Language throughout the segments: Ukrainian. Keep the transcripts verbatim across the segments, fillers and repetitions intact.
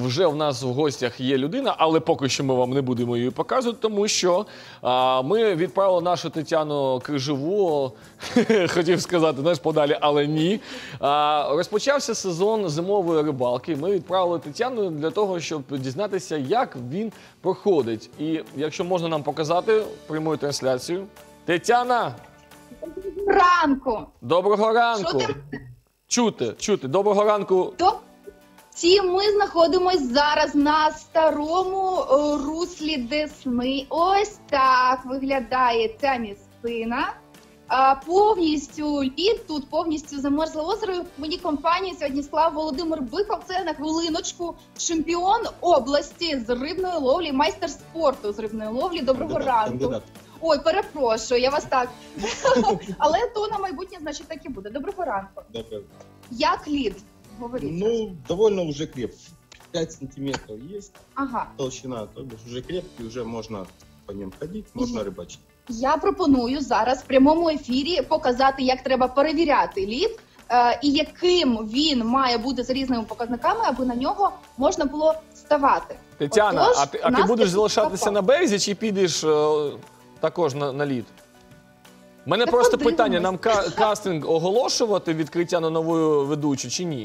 вже в нас в гостях є людина, але поки що ми вам не будемо її показувати, тому що а, ми відправили нашу Тетяну Крижову, хотів сказати, знаєш, подалі, але ні. А, розпочався сезон зимової рибалки. Ми відправили Тетяну для того, щоб дізнатися, як він проходить. І якщо можна нам показати пряму трансляцію. Тетяна! Ранку! Доброго ранку! Що ти? Чути, чути. Доброго ранку. Ті ми знаходимось зараз на старому о, руслі Десни. Ось так виглядає ця місцина. А, повністю лід, тут повністю замерзле озеро. Мені компанію сьогодні склав Володимир Биков. Це на хвилиночку чемпіон області з рибної ловлі, майстер спорту з рибної ловлі. Доброго Кандидат, ранку. кандидат. Ой, перепрошую, я вас так. Але то на майбутнє, значить, так і буде. Доброго ранку. Доброго. Як лід? Говорите. Ну, довольно уже крепкий. пять сантиметров есть Ага. толщина, то бишь уже крепкий, уже можно по ним ходить, можно Мгм. рыбачить. Я пропоную зараз в прямому ефірі показати, як треба перевіряти лід е, і яким він має бути за різними показниками, аби на нього можна було ставати. Тетяна, Отож, а ти, а у ти нас будеш такий залишатися запас. на березі чи підеш е, також на, на лід? У мене Та просто подивимось. питання, нам ка кастинг оголошувати відкриття на нову ведучу чи ні?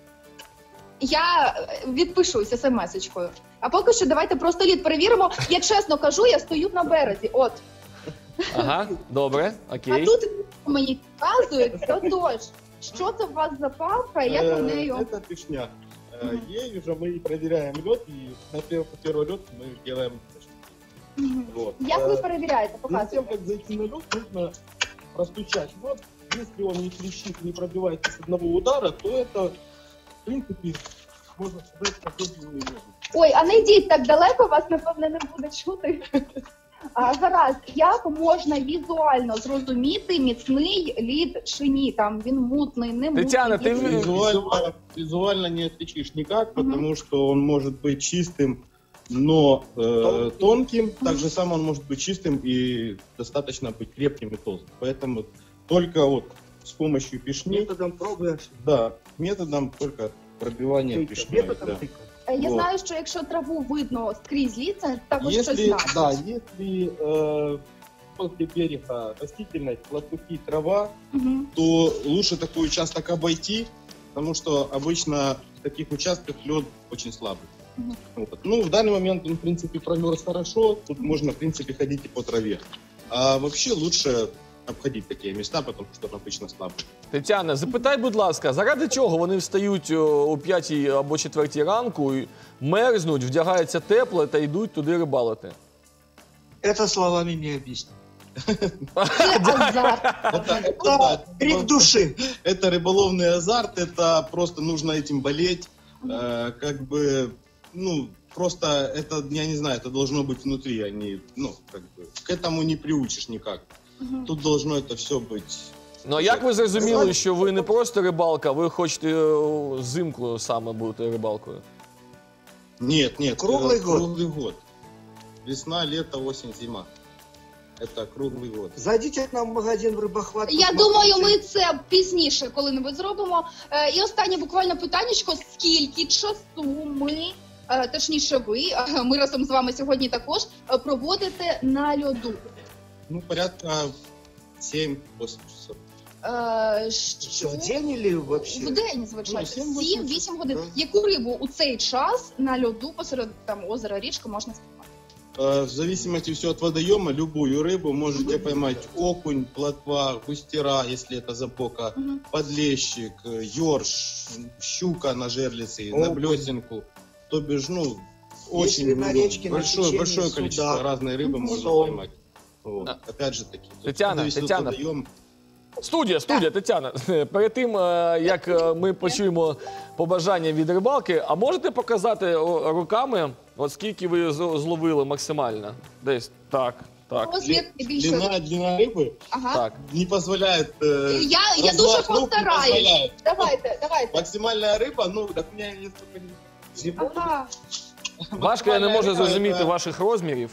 Я е, відпишусь смс-очкою. А поки що давайте просто лід перевіримо. Я чесно кажу, я стою на березі. От. Ага, добре, А окей. тут мені показують, отож, що це у вас за палка, і як Э, ви нею... Это пешня. Э, Мгм. Ей уже мы проверяем лед, и на первый, первый лед мы делаем пешню. Мгм. Вот. Як ви Э, перевіряєте? Перед тем, Показуйте. как зайти на лед, нужно простучать лед. Если он не трещит, не пробивается с одного удара, то это, в принципе, можно сказать, проходимый лед. Ой, а не йдіть так далеко, вас, напевне, не буде чути. А, гаразд, як можна візуально зрозуміти, міцний лід чи ні? Там він мутний, не мутний. Тетяна, ти є- ви- Визуально, визуально не отличишь никак, Мгм. потому что он может быть чистым, но э, тонким. Так же самое он может быть чистым и достаточно быть крепким и толстым. Поэтому только вот с помощью пешни, Методом пробуешь. да, методом только пробивания Тыка. пешной. Методом Да. тыка. Е, Я Вот. знаю, що якщо траву видно скрізь лід, це також щось Если, значить. да, если э, после берега растительность, лопухи, трава, Мгм. то лучше такой участок обойти, потому что обычно в таких участках лед очень слабый. Мгм. Вот. Ну, в данный момент он, в принципе, промерз хорошо, тут можно, в принципе, ходить и по траве. А вообще лучше обходить такие места, потому что он обычно слабый. Тетяна, запитай, будь ласка, заради чого вони встають о, о п'ятій або четвертій ранку, і мерзнуть, вдягаються тепло та йдуть туди рибалити? Это словами не объяснить. Це азарт. Это, это, Это да, крик души. это рыболовный азарт, это просто нужно этим болеть, э, как бы, ну, просто это, я не знаю, это должно быть внутри, а не, ну, как бы, к этому не приучишь никак. Мгм. Тут должно это все быть. Ну а як ви зрозуміли, що ви не просто рибалка, а ви хочете о, взимку саме бути рибалкою? Нет, нет. Круглый э, год. Круглый год. Весна, лето, осень, зима. Это круглый год. Зайдите к нам в магазин в рыбохват. Я посмотрите. думаю, ми це пізніше коли-небудь зробимо. Е, І останнє буквально питаннячко. Скільки часу ми, е, точніше ви, е, ми разом з вами сьогодні також, е, проводите на льоду? Ну, порядка семь-восемь часов. Е, Что, Що? в день или вообще? В день, звичайно. Ну, сім-вісім сім-вісім годин. да. Яку рибу у цей час на льоду посеред там озера, річки можна спіймати? Э, В зависимости все от водоема, любую рыбу можете поймать: окунь, плотва, густера, если это запока, Мгм. подлещик, э, ёрш, щука на жерлице, на Окунь. блесенку. То бишь, ну, очень Если на много, речке, на большое, течении, большое суда. количество разной рыбы Мгм. можно Сом. поймать. Вот. А. Опять же таки. то есть Татьяна, зависит от Татьяна. водоема. Студія, студія, Тетяна. Перед тим, е, як е, ми почуємо побажання від рибалки, а можете показати о, руками, от скільки ви з- зловили максимально? Десь так, так, Розмір не більше. Длина, длина рыбы Ага. так. не позволяет... э, Я, я дуже размах рук не постараюсь. позволяет. Давайте, давайте. Максимальная рыба, ну, так у меня есть только не- не буду. Ага. Важко, я не можу Максимальная риба зрозуміти это- ваших розмірів,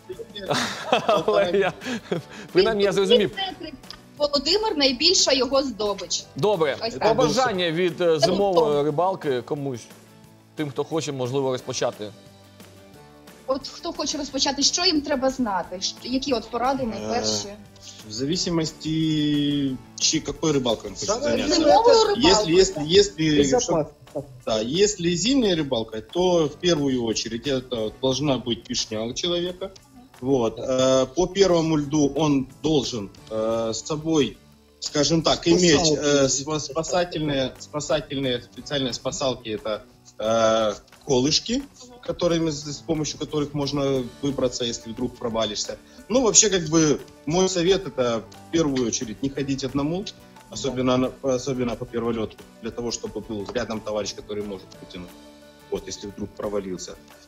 але я, принаймні я зрозумів. Володимир найбільша його здобич. Добре, Ось так. побажання від е, зимової рибалки комусь. тим, хто хоче, можливо, розпочати? От хто хоче розпочати, що їм треба знати? Щ- Які от поради найперші? В зависимости, чи какой рыбалкой он хочет Давай, заняться. Зимовую рыбалку. Если, если, если, Безопасно. да, если зимняя рыбалка, то в первую очередь это должна быть пишня у человека. Вот. Э, По первому льду он должен э, с собой, скажем так, иметь э, спа- спасательные, спасательные специальные спасалки, это э, колышки, которыми, с с помощью которых можно выбраться, если вдруг провалишься. Ну, вообще, как бы, мой совет это в первую очередь не ходить одному, особенно, на- особенно по перволету, для того, чтобы был рядом товарищ, который может потянуть, вот, если вдруг провалился.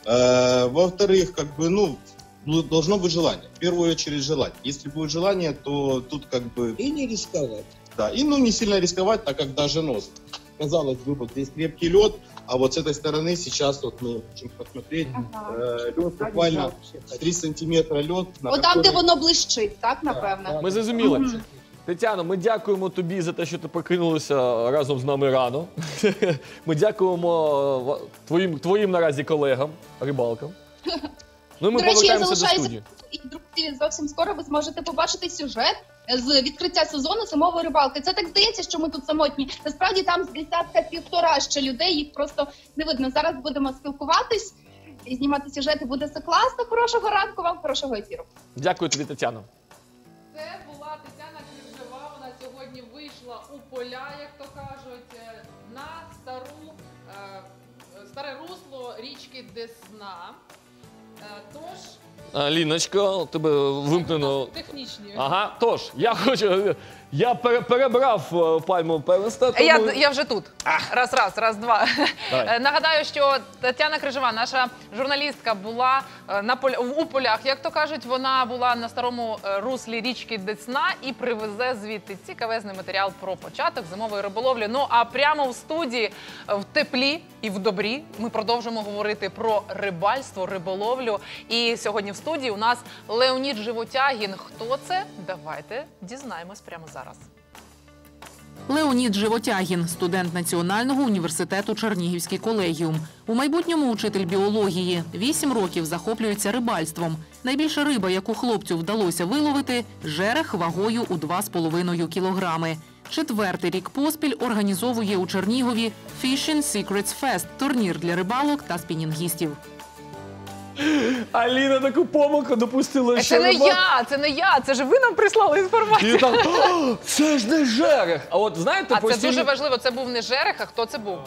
Э, Во-вторых, как бы, ну, ну, должно быть желание, в первую очередь желать. Если будет желание, то тут как бы, И не рисковать. да, и ну не сильно рисковать, так как даже нос. Казалось бы, вот здесь крепкий лед, а вот с этой стороны сейчас вот мы можем посмотреть, Ага. э, лед буквально три сантиметра лед. на От там, де который- воно блищить, так, напевно? Ми зрозуміли. Мгм. Тетяно, ми дякуємо тобі за те, що ти прокинулася разом з нами рано. Ми дякуємо ва- твоїм, твоїм наразі колегам, рибалкам. Ну і ми До речі, я повертаємося до залишаюся. студії. І, друзі, зовсім скоро ви зможете побачити сюжет з відкриття сезону зимової рибалки. Це так здається, що ми тут самотні. Насправді там з десятка півтора ще людей, їх просто не видно. Зараз будемо спілкуватись і знімати сюжети. Буде все класно. Хорошого ранку вам, хорошого ефіру. Дякую тобі, Тетяно. Це була Тетяна Крижева. Вона сьогодні вийшла у поля, як то кажуть, е, на стару, е, старе русло річки Десна. Е, Тож, А, Ліночка, у тебе вимкнено. технічні. Ага, тож, я хочу. Я пере- перебрав е, пальму первенства. Тому... Я, я вже тут. Раз, раз, раз, два. Давай. Е, Нагадаю, що Тетяна Крижева, наша журналістка, була е, на поля, у полях. Як то кажуть, вона була на старому е, руслі річки Десна і привезе звідти цікавезний матеріал про початок зимової риболовлі. Ну а прямо в студії, е, в теплі і в добрі, ми продовжимо говорити про рибальство, риболовлю. І сьогодні в студії у нас Леонід Животягін. Хто це? Давайте дізнаємось прямо зараз. Леонід Животягін – студент Національного університету Чернігівський колегіум. У майбутньому учитель біології. Вісім років захоплюється рибальством. Найбільша риба, яку хлопцю вдалося виловити – жерех вагою у два з половиною кілограми. Четвертий рік поспіль організовує у Чернігові Fishing Secrets Fest – турнір для рибалок та спінінгістів. Аліна таку помилку допустила, що Це не риба- я, це не я, це ж ви нам прислали інформацію. І там, «О, це ж не жерех. А от знаєте, А це постійно... дуже важливо, це був не жерех, а хто це був?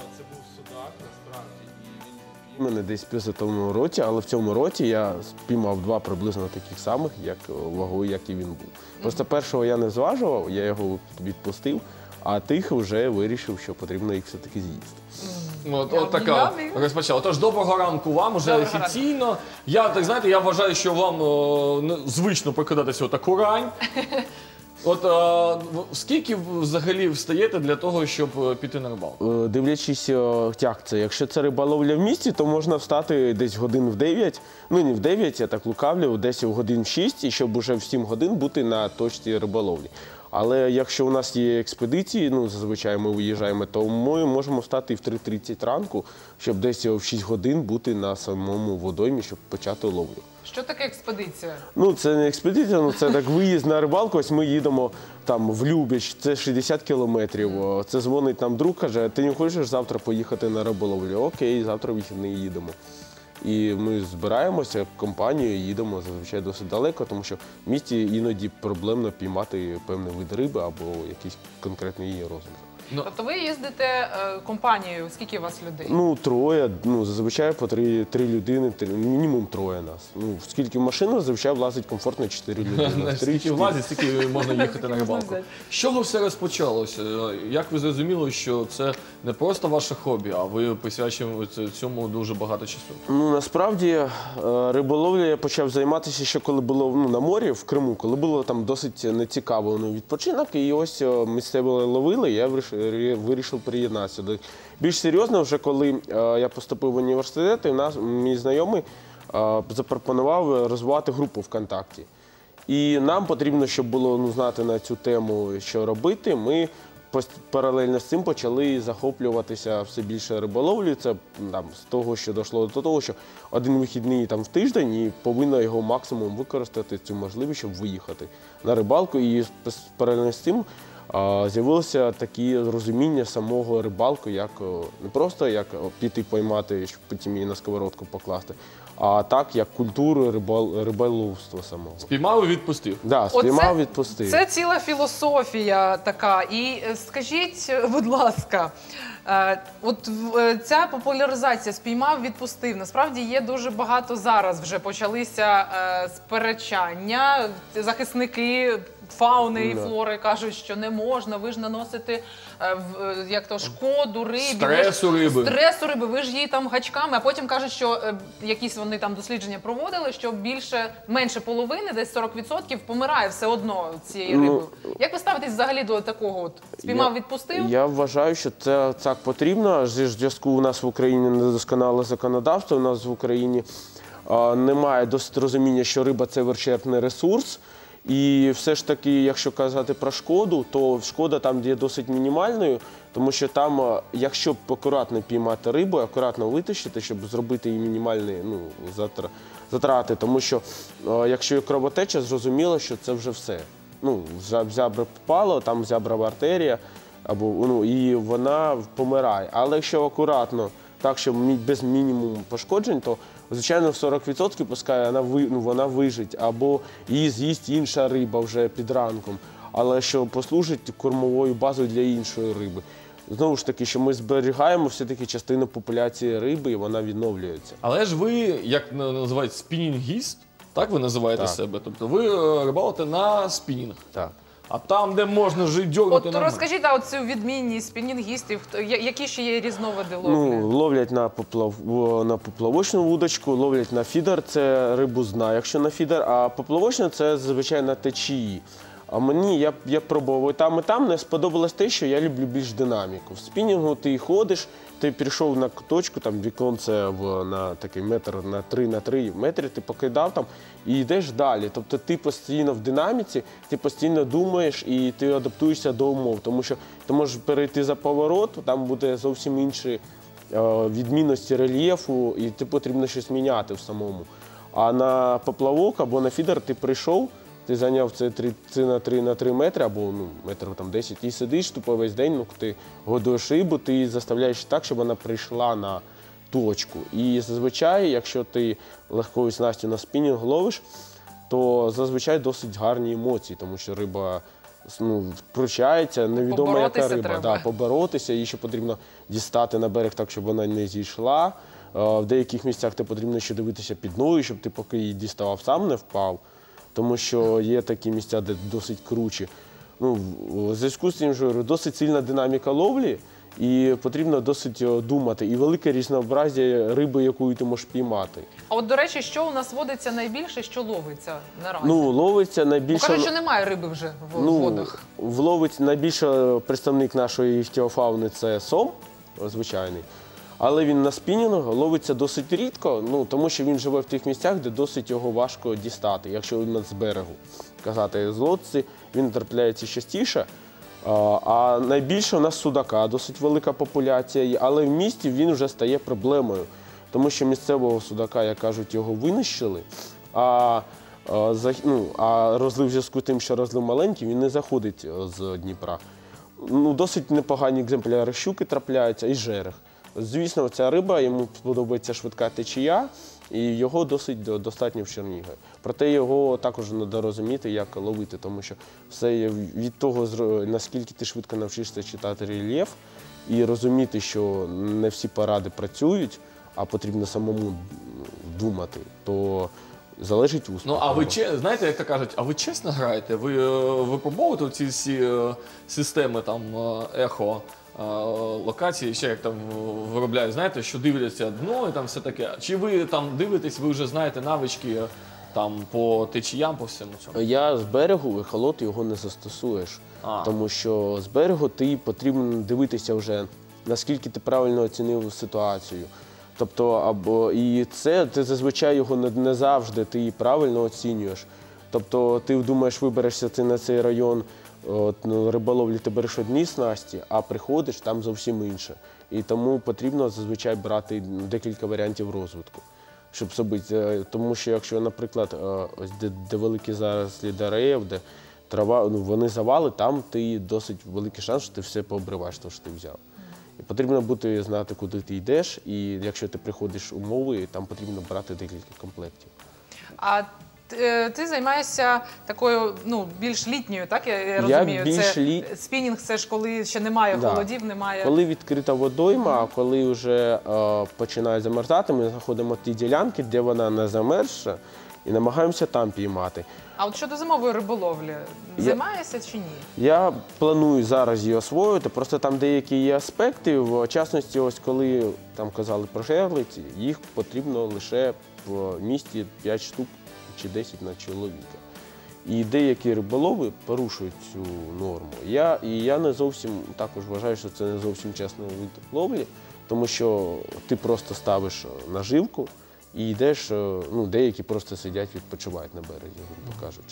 У мене десь в п'ятому році, але в цьому році я спіймав два приблизно таких самих, як вагою, як і він був. Просто першого я не зважував, я його відпустив, а тих вже вирішив, що потрібно їх все-таки з'їсти. От, от така Ямі-ямі. розпочала. Тож доброго ранку вам уже Доброго офіційно. Я так знаєте, я вважаю, що вам о, не- звично прокидатися отаку рань. От е, в- скільки ви взагалі встаєте для того, щоб е, піти на рибалку? Е, Дивлячись, е, як це, якщо це риболовля в місті, то можна встати десь годин в дев'ять, ну не в дев'ять, я так лукавлю, десь в годин в шість, і щоб уже в сім годин бути на точці риболовлі. Але якщо у нас є експедиції, ну зазвичай ми виїжджаємо, то ми можемо встати і в три тридцять ранку, щоб десь в шість годин бути на самому водоймі, щоб почати ловлю. Що таке експедиція? Ну, це не експедиція, ну це так виїзд на рибалку. Ось ми їдемо там в Любіч, це шістдесят кілометрів. О, Це дзвонить нам друг, каже, ти не хочеш завтра поїхати на риболовлю? Окей, завтра вихідний їдемо. І ми збираємося компанією, їдемо зазвичай досить далеко, тому що в місті іноді проблемно піймати певний вид риби або якийсь конкретний її розмір. Тобто ви їздите е, компанією, скільки у вас людей? Ну, троє, ну, зазвичай по три, три людини, три, мінімум троє нас. Ну, скільки в машину, зазвичай влазить комфортно чотири людини. Скільки влазить, стільки можна їхати на рибалку. взяти. З чого все розпочалося? Як ви зрозуміли, що це не просто ваше хобі, а ви присвячуєте цьому дуже багато часу? Ну, насправді, е, риболовлю я почав займатися ще коли було ну, на морі, в Криму, коли було там досить нецікаво ну, відпочинок. І ось е, місцеві ловили, я вирішив, вирішив приєднатися. Більш серйозно, вже коли е, я поступив в університет, і в нас, мій знайомий е, запропонував розвивати групу ВКонтакті. І нам потрібно, щоб було ну, знати на цю тему, що робити. Ми пос- паралельно з цим почали захоплюватися все більше риболовлею. Це там, з того, що дійшло до того, що один вихідний там, в тиждень і повинна його максимум використати цю можливість, щоб виїхати на рибалку. І з- паралельно з цим а, з'явилося таке розуміння самого рибалку, як о, не просто як о, піти поймати, щоб потім її на сковородку покласти, а так, як культуру рибол, риболовства самого. Спіймав і відпустив. Да, спіймав, відпустив. Це ціла філософія така. І е, скажіть, будь ласка, е, от е, ця популяризація спіймав, відпустив. Насправді є дуже багато зараз вже почалися е, сперечання. Захисники фауни і Да. флори кажуть, що не можна, ви ж наносите е, в- е, як то, шкоду рибі. Стресу ви ж- риби. Стресу риби, ви ж її там гачками, а потім кажуть, що е, якісь вони там дослідження проводили, що більше, менше половини, десь сорок відсотків помирає все одно цієї Ну, риби. Як ви ставитесь взагалі до такого? От, спіймав, відпустив? Я вважаю, що це так потрібно. Зі зв'язку у нас в Україні недосконале законодавство, у нас в Україні а, немає досить розуміння, що риба – це вичерпний ресурс. І все ж таки, якщо казати про шкоду, то шкода там є досить мінімальною, тому що там, а, якщо акуратно піймати рибу, акуратно витащити, щоб зробити її мінімальні ну, затра- затрати, тому що а, якщо є кровотеча, зрозуміло, що це вже все. Ну, в зябри попало, там зяброва артерія, або, ну, і вона помирає. Але якщо акуратно, так, щоб мі- без мінімуму пошкоджень, то, звичайно, в сорок відсотків пускай вона, ви- ну, вона вижить, або її з'їсть інша риба вже під ранком, але що послужить кормовою базою для іншої риби. Знову ж таки, що ми зберігаємо все-таки частину популяції риби, і вона відновлюється. Але ж ви, як на- називають, спінінгіст, так ви називаєте Так. себе? Тобто ви е, рибалите на спінінг. Так. А там, де можна жити, дьорнути От нормально. розкажіть а, оцю відмінність спінінгістів, хто- я- які ще є різновиди ловлі? Ну, ловлять на, поплав... о, на поплавочну вудочку, ловлять на фідер, це рибу зна, якщо на фідер, а поплавочна – це зазвичай на течії. А мені, я, я пробував і там, і там, не сподобалось те, що я люблю більш динаміку. В спінінгу ти ходиш, ти прийшов на точку, там віконце в, на такий метр на три на три метри, ти покидав там і йдеш далі. Тобто ти постійно в динаміці, ти постійно думаєш і ти адаптуєшся до умов. Тому що ти можеш перейти за поворот, там буде зовсім інші е, відмінності рельєфу, і ти потрібно щось міняти в самому. А на поплавок або на фідер ти прийшов, ти зайняв це три на три на три метри або ну, метрів там десять і сидиш тупо весь день, ну, ти годуєш рибу, ти її заставляєш так, щоб вона прийшла на точку. І зазвичай, якщо ти легкою снастю на спінінг ловиш, то зазвичай досить гарні емоції, тому що риба ну, втручається, невідомо Поборотися яка риба. треба. Да, поборотися, її ще потрібно дістати на берег так, щоб вона не зійшла. Е, В деяких місцях ти потрібно ще дивитися під ноги, щоб ти поки її діставав, сам не впав. Тому що є такі місця, де досить кручі. Ну, в зв'язку з тим, що досить сильна динаміка ловлі, і потрібно досить о, думати. І велике різнообразя риби, яку ти можеш піймати. А от, до речі, що у нас водиться найбільше, що ловиться наразі? Ну, ловиться Бо найбільше... кажуть, що немає риби вже в Ну, водах. вловить найбільше представник нашої іхтіофауни – це сом, звичайний. Але він на спінінгу ловиться досить рідко, ну, тому що він живе в тих місцях, де досить його важко дістати. Якщо він з берегу казати з лодці, він трапляється частіше. А, а найбільше у нас судака, досить велика популяція, є, але в місті він вже стає проблемою. Тому що місцевого судака, як кажуть, його винищили, а, а, за- ну, а розлив в зв'язку з тим, що розлив маленький, він не заходить з Дніпра. Ну, досить непогані екземпляри щуки трапляються і жерех. Звісно, ця риба, йому подобається швидка течія, і його досить до- достатньо в Чернігові. Проте його також треба розуміти, як ловити, тому що все є від того, зро- наскільки ти швидко навчишся читати рельєф і розуміти, що не всі поради працюють, а потрібно самому думати, то залежить успіх. Ну, а ви че- знаєте, як то кажуть, а ви чесно граєте? Ви е, випробовуєте ці всі е, системи там е, ехо, е, локації, ще як там виробляють, знаєте, що дивляться дно і там все таке. Чи ви там дивитесь, ви вже знаєте навички е, там по течіям, по всьому цьому? Я з берегу ехолот його не застосуєш, А. тому що з берегу ти потрібно дивитися вже, наскільки ти правильно оцінив ситуацію. Тобто, або і це ти зазвичай його не, не завжди ти правильно оцінюєш. Тобто ти думаєш, виберешся ти на цей район От, на риболовлі ти береш одні снасті, а приходиш, там зовсім інше. І тому потрібно зазвичай брати декілька варіантів розвитку, щоб зробити. Тому що якщо, наприклад, ось де, де великі зарослі дерев, де трава, ну, вони завали, там ти досить великий шанс, що ти все пообриваєш, те, що ти взяв. І потрібно бути знати, куди ти йдеш, і якщо ти приходиш умови, там потрібно брати декілька комплектів. А ти, ти займаєшся такою, ну, більш літньою, так, я, я розумію? більш це лі- спінінг, це ж коли ще немає Да. холодів, немає... Коли відкрита водойма, а коли вже е, починає замерзати, ми знаходимо ті ділянки, де вона не замерзша, і намагаємося там піймати. А от щодо зимової риболовлі, займаєшся чи ні? Я планую зараз її освоїти, просто там деякі є аспекти, в частності, ось коли там казали про жерлиці, їх потрібно лише в місті п'ять штук чи десять на чоловіка. І деякі риболови порушують цю норму. Я, і я не зовсім також вважаю, що це не зовсім чесний вид ловлі, тому що ти просто ставиш наживку і йдеш, ну, деякі просто сидять, відпочивають на березі, грубо кажучи.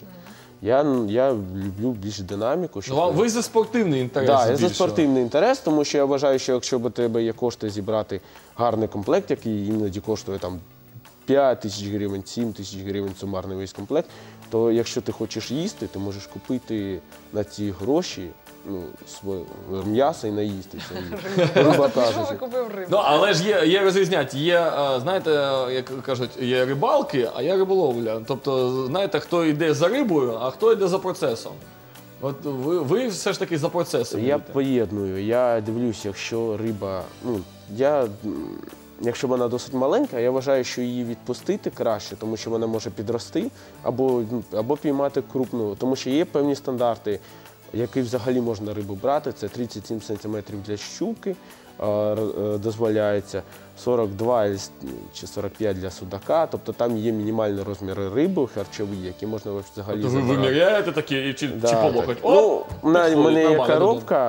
Я, я люблю більш динаміку. Ну, а ви за спортивний інтерес Так, я за більше. спортивний інтерес, тому що я вважаю, що якщо у тебе є кошти зібрати гарний комплект, який іноді коштує там п'ять тисяч гривень, сім тисяч гривень сумарний весь комплект, то якщо ти хочеш їсти, ти можеш купити на ці гроші, ну, своє м'ясо і наїстися. Грубо Пішов і кажучи. купив рибу. Ну, але ж є, є розрізнять. Є, е, знаєте, як кажуть, є рибалки, а є риболовля. Тобто, знаєте, хто йде за рибою, а хто йде за процесом. От ви, ви все ж таки за процесом. Я йдете. поєдную, я дивлюся, якщо риба, ну, я, м, якщо вона досить маленька, я вважаю, що її відпустити краще, тому що вона може підрости, або, ну, або піймати крупну, тому що є певні стандарти, які взагалі можна рибу брати, це тридцять сім сантиметрів для щуки, е, е, дозволяється, сорок два чи сорок п'ять для судака, тобто там є мінімальні розміри риби харчові, які можна взагалі Тобто ви забирати. виміряєте такі і чи, Да, чи по так. локоть? Ну, Оп, у мене- у підходить, мене є нормально, коробка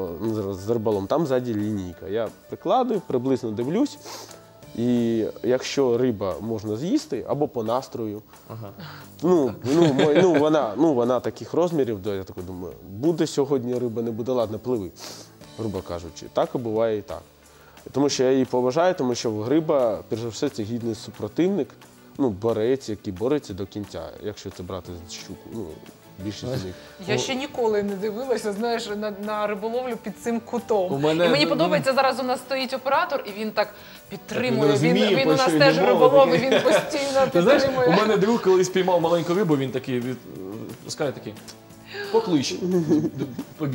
е, з риболом, там ззаді лінійка. Я прикладую, приблизно дивлюсь. І якщо риба можна з'їсти, або по настрою, Ага. ну, ну, мо- ну, вона, ну, вона таких розмірів, то я так думаю, буде сьогодні риба, не буде, ладно, пливи, грубо кажучи. Так і буває і так. Тому що я її поважаю, тому що риба, перш за все, це гідний супротивник, ну, борець, який бореться до кінця, якщо це брати щуку, ну, більшість з них. Я ще ніколи не дивилася, знаєш, на, на риболовлю під цим кутом. У мене- І мені ну, подобається, зараз у нас стоїть оператор, і він так підтримує. Так, він Він, розуміє, він, про у нас що теж йде мова, риболов, і такий. він постійно Ти знаєш, підтримує. у мене друг колись піймав маленьку рибу, він такий від скаже такий. Поклич. Побіг.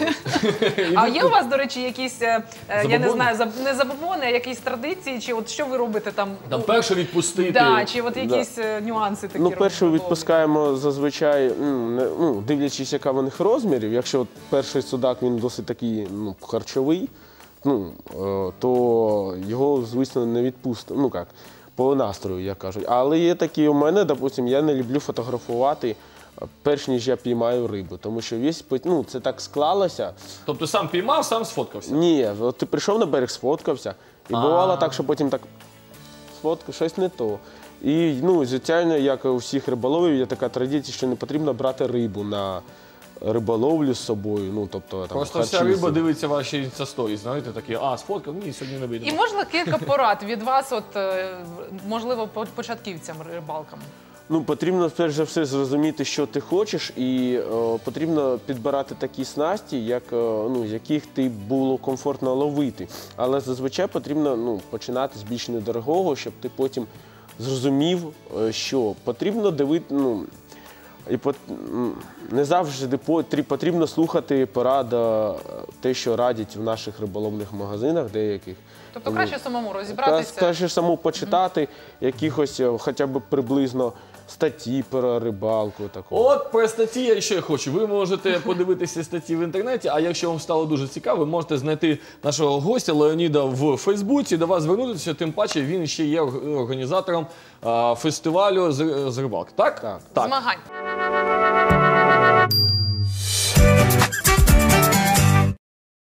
А є у вас, до речі, якісь, е, е, я не Забобони? знаю, заб- не забобони, а якісь традиції, чи от що ви робите там? Там Ну, перше відпустити. да, чи от якісь е, нюанси такі Ну, перше робите? відпускаємо зазвичай, ну, не- ну, дивлячись, яка в них розмірів. Якщо от перший судак він досить такий, ну, харчовий, ну, е, то його, звісно, не відпустимо. Ну як, по настрою, як кажуть. Але є такі у мене, допустим, я не люблю фотографувати, перш ніж я піймаю рибу, тому що весь, пот- ну, це так склалося. Тобто сам піймав, сам сфоткався. Ні, от ти прийшов на берег, сфоткався, і бувало так, що потім так сфоткав, щось не то. І, ну, звичайно, як у всіх риболовів, є така традиція, що не потрібно брати рибу на риболовлю з собою. Ну, тобто, там, Просто харчі вся риба собі. дивиться ваші інстасторії, знаєте, такі, а, сфоткав, ні, сьогодні не вийде. І можна кілька порад від вас, от, е, можливо, по- початківцям рибалкам? Ну, потрібно перш за все зрозуміти, що ти хочеш, і е, потрібно підбирати такі снасті, як, е, ну, з яких ти було комфортно ловити. Але зазвичай потрібно, ну, починати з більш недорогого, щоб ти потім зрозумів, е, що потрібно дивити. Ну, і пот- м, не завжди потрі- потрібно слухати пораду, те, що радять в наших риболовних магазинах деяких. Тобто Ну, краще самому Та- розібратися. Краще саму почитати якихось е, хоча б приблизно статті про рибалку. Такого. От про статті я ще хочу. Ви можете подивитися статті в інтернеті, а якщо вам стало дуже цікаво, ви можете знайти нашого гостя Леоніда в Фейсбуці, до вас звернутися, тим паче він ще є організатором а, фестивалю з, з рибалки. Так? Так. так. Змагань.